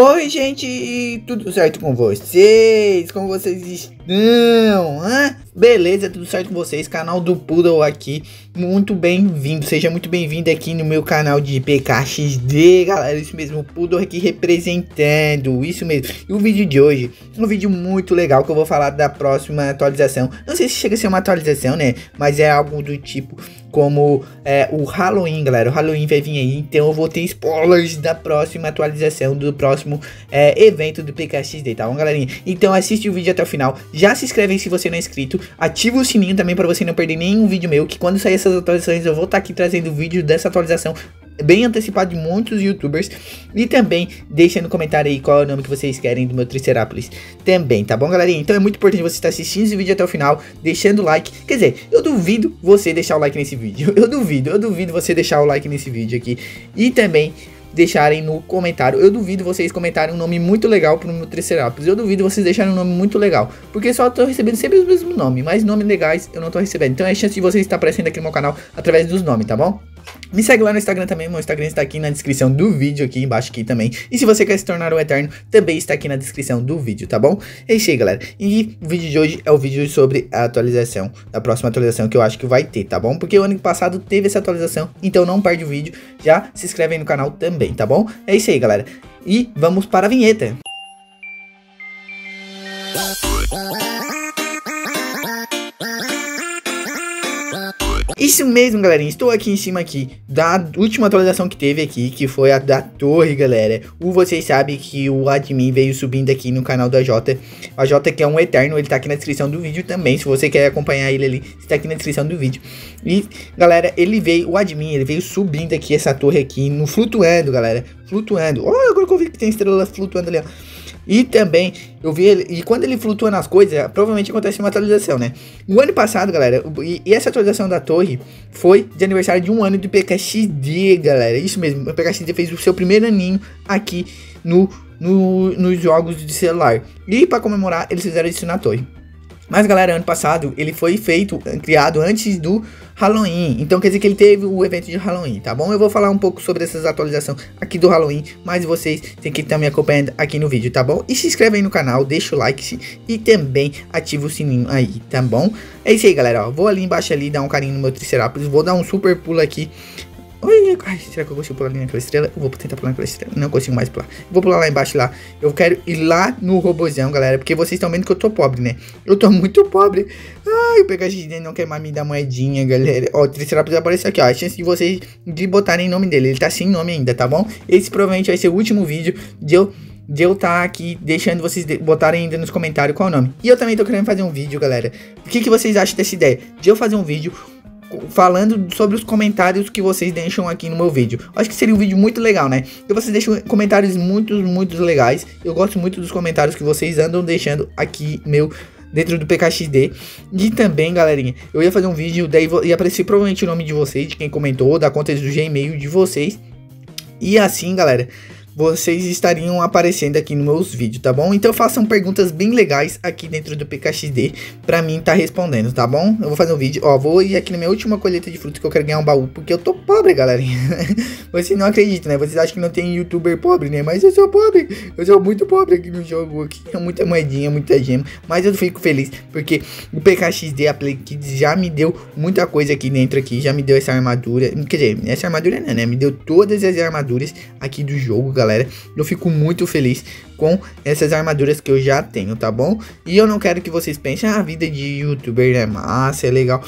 Oi, gente, tudo certo com vocês? Como vocês estão? Beleza, tudo certo com vocês? Canal do Poodle aqui, muito bem-vindo, seja muito bem-vindo aqui no meu canal de PKXD, galera, isso mesmo, o Poodle aqui representando, isso mesmo. E o vídeo de hoje é um vídeo muito legal que eu vou falar da próxima atualização. Não sei se chega a ser uma atualização, né, mas é algo do tipo como o Halloween, galera. O Halloween vai vir aí, então eu vou ter spoilers da próxima atualização, do próximo evento do PKXD, tá bom, galerinha? Então assiste o vídeo até o final, já se inscreve aí se você não é inscrito, ativa o sininho também para você não perder nenhum vídeo meu, que quando sair essas atualizações eu vou estar aqui trazendo vídeo dessa atualização bem antecipado de muitos youtubers. E também deixa no comentário aí qual é o nome que vocês querem do meu Triceratops também, tá bom, galerinha? Então é muito importante você estar assistindo esse vídeo até o final, deixando o like. Quer dizer, eu duvido você deixar o like nesse vídeo, eu duvido você deixar o like nesse vídeo aqui. E também deixarem no comentário, eu duvido vocês comentarem um nome muito legal pro meu Triceratops, eu duvido vocês deixarem um nome muito legal, porque só tô recebendo sempre os mesmos nomes, mas nomes legais eu não tô recebendo, então é chance de vocês estar aparecendo aqui no meu canal através dos nomes, tá bom? Me segue lá no Instagram também, meu Instagram está aqui na descrição do vídeo, aqui embaixo aqui também. E se você quer se tornar um Eterno, também está aqui na descrição do vídeo, tá bom? É isso aí, galera. E o vídeo de hoje é o vídeo sobre a atualização, a próxima atualização que eu acho que vai ter, tá bom? Porque o ano passado teve essa atualização, então não perde o vídeo. Já se inscreve aí no canal também, tá bom? É isso aí, galera. E vamos para a vinheta. Isso mesmo, galerinha, estou aqui em cima aqui da última atualização que teve aqui, que foi a da torre, galera. Vocês sabem que o admin veio subindo aqui no canal da Jota. A Jota, que é um Eterno, ele tá aqui na descrição do vídeo também, se você quer acompanhar ele ali, está aqui na descrição do vídeo. E, galera, o admin, ele veio subindo aqui essa torre aqui, no flutuando, galera, flutuando. Olha, agora que eu vi que tem estrela flutuando ali, ó. E também, eu vi ele, e quando ele flutua nas coisas, provavelmente acontece uma atualização, né? No ano passado, galera, e essa atualização da torre foi de aniversário de um ano do PKXD, galera. Isso mesmo, o PKXD fez o seu primeiro aninho aqui nos jogos de celular. E para comemorar, eles fizeram isso na torre. Mas, galera, ano passado, ele foi criado antes do Halloween. Então, quer dizer que ele teve o evento de Halloween, tá bom? Eu vou falar um pouco sobre essas atualizações aqui do Halloween, mas vocês têm que estar me acompanhando aqui no vídeo, tá bom? E se inscreve aí no canal, deixa o like e também ativa o sininho aí, tá bom? É isso aí, galera, ó. Vou ali embaixo ali dar um carinho no meu Triceratops, vou dar um super pulo aqui. Ai, será que eu consigo pular ali naquela estrela? Eu vou tentar pular naquela estrela. Não consigo mais pular. Vou pular lá embaixo lá. Eu quero ir lá no robôzão, galera. Porque vocês estão vendo que eu tô pobre, né? Eu tô muito pobre. Ai, o PKXD não quer mais me dar moedinha, galera. Ó, o Triceratops apareceu aqui, ó. A chance de vocês de botarem nome dele. Ele tá sem nome ainda, tá bom? Esse provavelmente vai ser o último vídeo de eu tá aqui deixando vocês botarem ainda nos comentários qual é o nome. E eu também tô querendo fazer um vídeo, galera. O que vocês acham dessa ideia? De eu fazer um vídeo falando sobre os comentários que vocês deixam aqui no meu vídeo. Acho que seria um vídeo muito legal, né? E vocês deixam comentários muito legais. Eu gosto muito dos comentários que vocês andam deixando aqui dentro do PKXD. E também, galerinha, eu ia fazer um vídeo, daí ia aparecer provavelmente o nome de vocês, de quem comentou, da conta do Gmail de vocês. E assim, galera, vocês estariam aparecendo aqui nos meus vídeos, tá bom? Então façam perguntas bem legais aqui dentro do PKXD pra mim tá respondendo, tá bom? Eu vou fazer um vídeo, ó, vou ir aqui na minha última colheita de frutos que eu quero ganhar um baú, porque eu tô pobre, galerinha. Vocês não acreditam, né? Vocês acham que não tem youtuber pobre, né? Mas eu sou pobre, eu sou muito pobre aqui no jogo, aqui é muita moedinha, muita gema, mas eu fico feliz, porque o PKXD, a Play Kids, já me deu muita coisa aqui dentro, aqui, já me deu essa armadura, quer dizer, essa armadura não, né? Me deu todas as armaduras aqui do jogo, galera. Eu fico muito feliz com essas armaduras que eu já tenho, tá bom? E eu não quero que vocês pensem, a vida de youtuber é massa, é legal.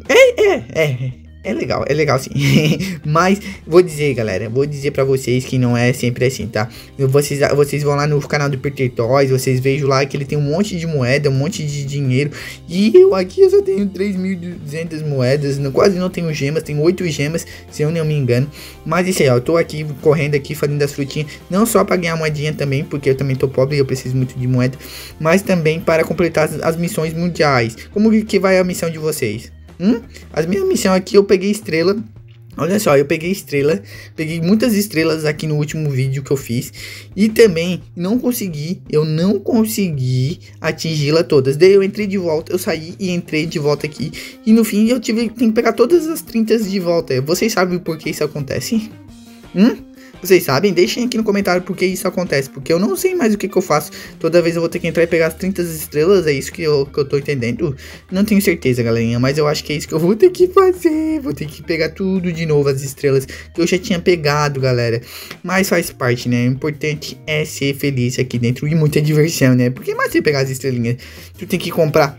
É legal sim. Mas vou dizer, galera, vou dizer pra vocês que não é sempre assim, tá? Vocês vão lá no canal do Peter Toys, vocês vejam lá que ele tem um monte de moeda, um monte de dinheiro. E eu aqui eu só tenho 3.200 moedas, quase não tenho gemas, tenho 8 gemas, se eu não me engano. Mas isso aí, ó, eu tô aqui correndo aqui, fazendo as frutinhas, não só pra ganhar moedinha também, porque eu também tô pobre e eu preciso muito de moeda, mas também para completar as missões mundiais. Como que vai a missão de vocês? As minhas missões aqui eu peguei estrela. Olha só, eu peguei muitas estrelas aqui no último vídeo que eu fiz. E também eu não consegui atingi-la todas. Daí eu entrei de volta, eu saí e entrei de volta aqui. E no fim tenho que pegar todas as 30 de volta. Vocês sabem por que isso acontece? Vocês sabem? Deixem aqui no comentário por que isso acontece, porque eu não sei mais o que eu faço. Toda vez eu vou ter que entrar e pegar as 30 estrelas, é isso que eu tô entendendo. Não tenho certeza, galerinha, mas eu acho que é isso que eu vou ter que fazer. Vou ter que pegar tudo de novo, as estrelas que eu já tinha pegado, galera. Mas faz parte, né? O importante é ser feliz aqui dentro e muita diversão, né? Porque mais você pegar as estrelinhas, tu tem que comprar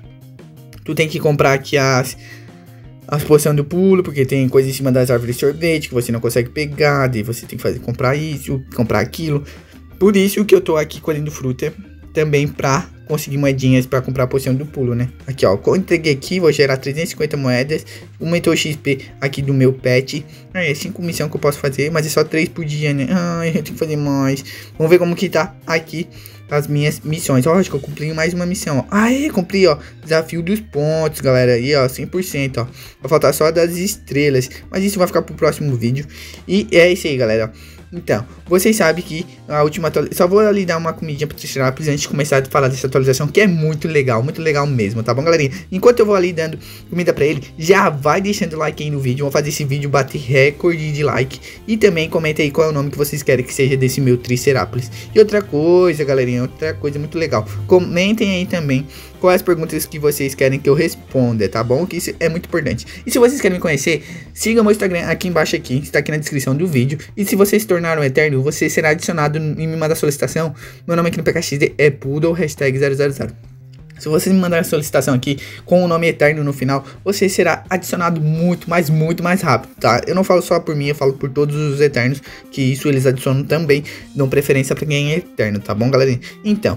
aqui as poções do pulo, porque tem coisa em cima das árvores de sorvete que você não consegue pegar, daí você tem que comprar isso, comprar aquilo. Por isso que eu tô aqui colhendo fruta, também pra conseguir moedinhas pra comprar a poção do pulo, né? Aqui, ó, eu entreguei aqui, vou gerar 350 moedas, aumentou o XP aqui do meu pet. Aí, é 5 missões que eu posso fazer, mas é só 3 por dia, né? Ai, eu tenho que fazer mais. Vamos ver como que tá aqui as minhas missões. Ó, acho que eu cumpri mais uma missão, ó. Aê, cumpri, ó, desafio dos pontos, galera. Aí, ó, 100%, ó. Vai faltar só das estrelas, mas isso vai ficar pro próximo vídeo. E é isso aí, galera. Então, vocês sabem que a última atualização... Só vou ali dar uma comidinha pro Triceratops antes de começar a falar dessa atualização, que é muito legal mesmo, tá bom, galerinha? Enquanto eu vou ali dando comida pra ele, já vai deixando o like aí no vídeo. Vou fazer esse vídeo bater recorde de like. E também comenta aí qual é o nome que vocês querem que seja desse meu Triceratops. E outra coisa, galerinha, outra coisa muito legal. Comentem aí também quais as perguntas que vocês querem que eu responda, tá bom? Que isso é muito importante. E se vocês querem me conhecer, siga meu Instagram aqui embaixo, aqui, está aqui na descrição do vídeo. E se você se tornar um Eterno, você será adicionado e me mandar solicitação. Meu nome aqui no PKXD é Poodle, #000. Se você me mandar a solicitação aqui com o nome Eterno no final, você será adicionado muito mais rápido, tá? Eu não falo só por mim, eu falo por todos os Eternos, que isso eles adicionam também, dão preferência pra quem é Eterno, tá bom, galerinha? Então,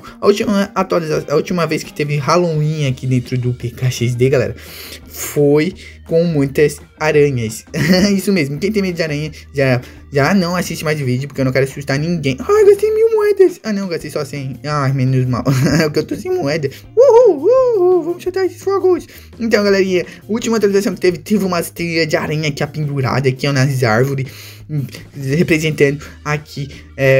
a última vez que teve Halloween aqui dentro do PKXD, galera, foi com muitas aranhas. Isso mesmo, quem tem medo de aranha já não assiste mais vídeo, porque eu não quero assustar ninguém. Ai, gastei 1000 moedas. Ah, não, gastei só 100. Ai, menos mal. Porque eu tô sem moeda. Vamos chutar esses fogos. Então, galerinha, última atualização que teve umas trilhas de aranha aqui pendurada aqui, ó, nas árvores, representando aqui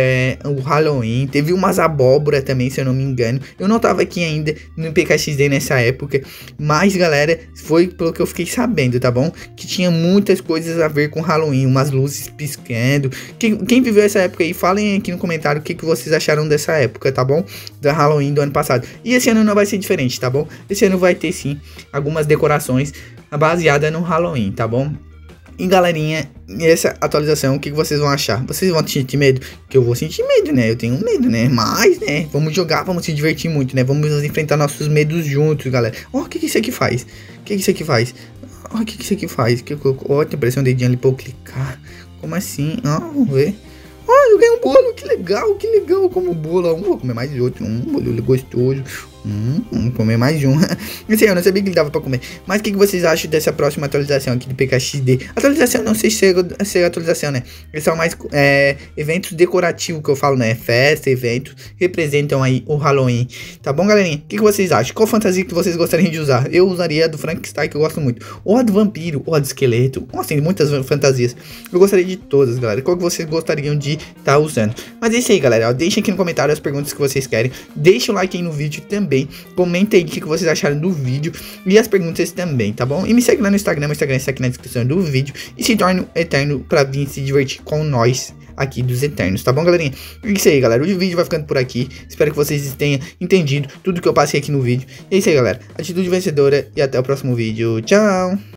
o Halloween. Teve umas abóbora também, se eu não me engano. Eu não tava aqui ainda no PKXD nessa época, mas, galera, foi pelo que eu fiquei sabendo, tá bom? Que tinha muitas coisas a ver com Halloween, umas luzes piscando. Quem viveu essa época aí, falem aqui no comentário o que vocês acharam dessa época, tá bom? Da Halloween do ano passado. E esse ano não vai ser diferente, tá bom? Esse ano vai ter sim algumas decorações baseadas no Halloween, tá bom? E galerinha, essa atualização, o que vocês vão achar? Vocês vão sentir medo? Que eu vou sentir medo, né? Eu tenho medo, né? Mas, né? Vamos jogar, vamos se divertir muito, né? Vamos enfrentar nossos medos juntos, galera. Ó, o que isso aqui faz? O que isso aqui faz? Ó, o que isso aqui faz? Ó, tem pressão dedinho ali pra eu clicar. Como assim? Ó, vamos ver. Ó, eu ganhei um bolo, que legal, como bolo. Vou comer mais outro, bolo gostoso. Vamos comer mais um. Não sei, eu não sabia que ele dava pra comer. Mas o que vocês acham dessa próxima atualização aqui do PKXD? Atualização, não sei se é atualização, né? Eles são mais eventos decorativos que eu falo, né? Festa, eventos, representam aí o Halloween. Tá bom, galerinha? O que vocês acham? Qual fantasia que vocês gostariam de usar? Eu usaria a do Frankenstein, que eu gosto muito. Ou a do vampiro, ou a do esqueleto. Nossa, tem muitas fantasias. Eu gostaria de todas, galera. Qual que vocês gostariam de estar usando? Mas é isso aí, galera. Deixem aqui no comentário as perguntas que vocês querem. Deixa o like aí no vídeo também. Comenta aí o que vocês acharam do vídeo e as perguntas também, tá bom? E me segue lá no Instagram, meu Instagram está aqui na descrição do vídeo. E se torne um Eterno pra vir se divertir com nós aqui dos Eternos, tá bom, galerinha? É isso aí, galera, o vídeo vai ficando por aqui. Espero que vocês tenham entendido tudo que eu passei aqui no vídeo. É isso aí, galera, atitude vencedora e até o próximo vídeo. Tchau!